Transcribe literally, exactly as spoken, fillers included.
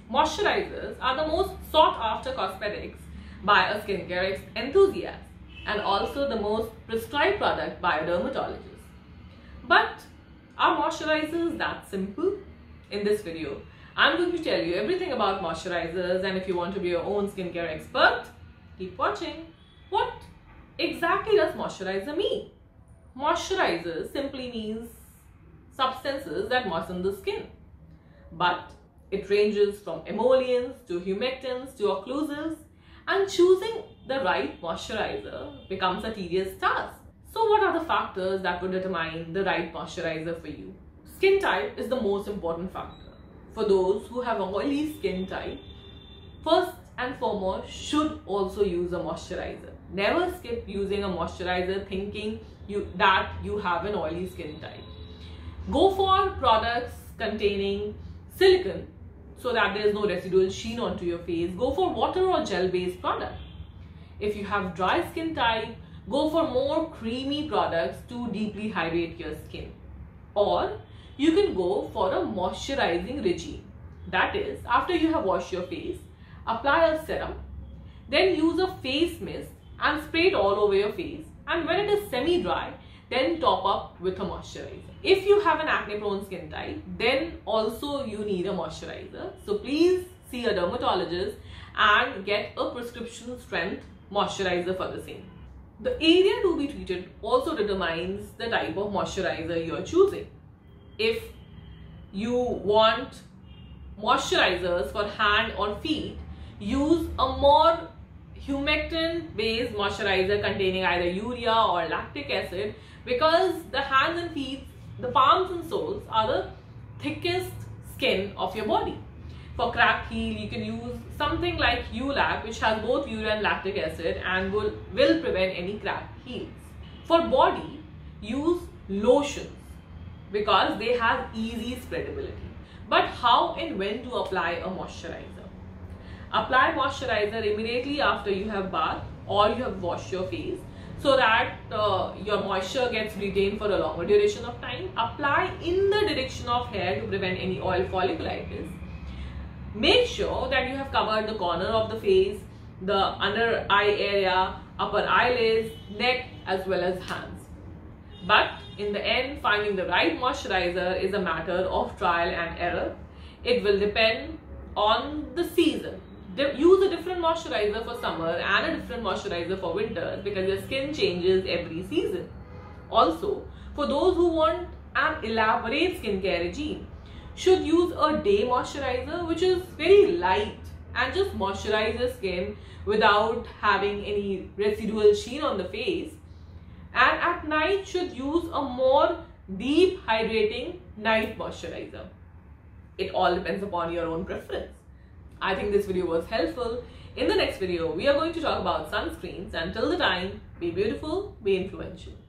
Moisturizers are the most sought after cosmetics by a skincare enthusiast and also the most prescribed product by a dermatologist. But are moisturizers that simple? In this video, I'm going to tell you everything about moisturizers, and if you want to be your own skincare expert, keep watching. What exactly does moisturizer mean? Moisturizer simply means substances that moisten the skin. But it ranges from emollients to humectants to occlusives, and choosing the right moisturizer becomes a tedious task. So what are the factors that would determine the right moisturizer for you? Skin type is the most important factor. For those who have oily skin type, first and foremost should also use a moisturizer. Never skip using a moisturizer thinking you that you have an oily skin type. Go for products containing silicone so that there is no residual sheen onto your face. Go for water or gel based product. If you have dry skin type, go for more creamy products to deeply hydrate your skin. Or you can go for a moisturizing regime. That is, after you have washed your face, apply a serum, then use a face mist and spray it all over your face, and when it is semi-dry, then top up with a moisturizer. If you have an acne prone skin type, then also you need a moisturizer. So please see a dermatologist and get a prescription strength moisturizer for the same. The area to be treated also determines the type of moisturizer you are choosing. If you want moisturizers for hand or feet, use a more humectant based moisturizer containing either urea or lactic acid, because the hands and feet, the palms and soles are the thickest skin of your body. For cracked heel, you can use something like U-Lac, which has both urea and lactic acid and will, will prevent any cracked heels. For body, use lotions because they have easy spreadability. But how and when to apply a moisturizer? Apply moisturizer immediately after you have bathed or you have washed your face, so that uh, your moisture gets retained for a longer duration of time. Apply in the direction of hair to prevent any oil folliculitis. Make sure that you have covered the corner of the face, the under eye area, upper eyelids, neck as well as hands. But in the end, finding the right moisturizer is a matter of trial and error. It will depend on the season. Use a different moisturizer for summer and a different moisturizer for winter, because your skin changes every season. Also, for those who want an elaborate skincare regime, should use a day moisturizer which is very light and just moisturize your skin without having any residual sheen on the face. And at night should use a more deep hydrating night moisturizer. It all depends upon your own preference. I think this video was helpful. In the next video, we are going to talk about sunscreens. Until the time, be beautiful, be influential.